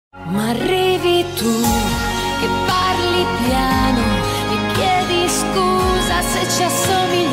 Ma arrivi tu che parli piano e chiedi scusa se ci assomigli.